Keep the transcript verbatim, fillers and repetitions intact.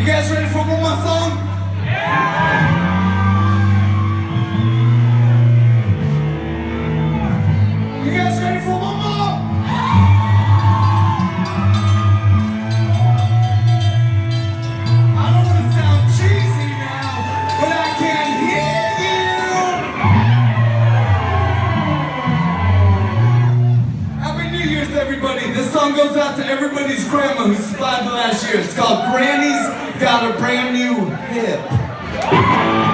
You guys ready for one more song? You guys ready for one more? I don't want to sound cheesy now, but I can't hear you. Happy New Year's, everybody. This song goes out to everybody's grandma who survived the last year. It's called Granny's Got a Brand New Hip.